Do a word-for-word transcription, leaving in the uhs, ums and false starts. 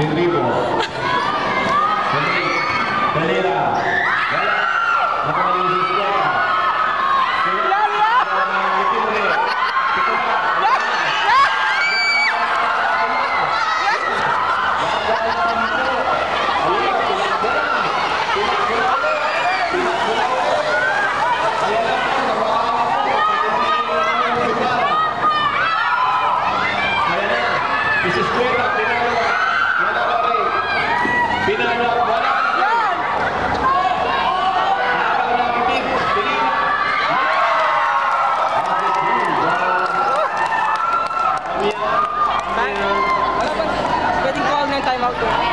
Rodrigo. Dalira. Wala. Nakamaling si Kuya. Pwedeng call ng time out ko.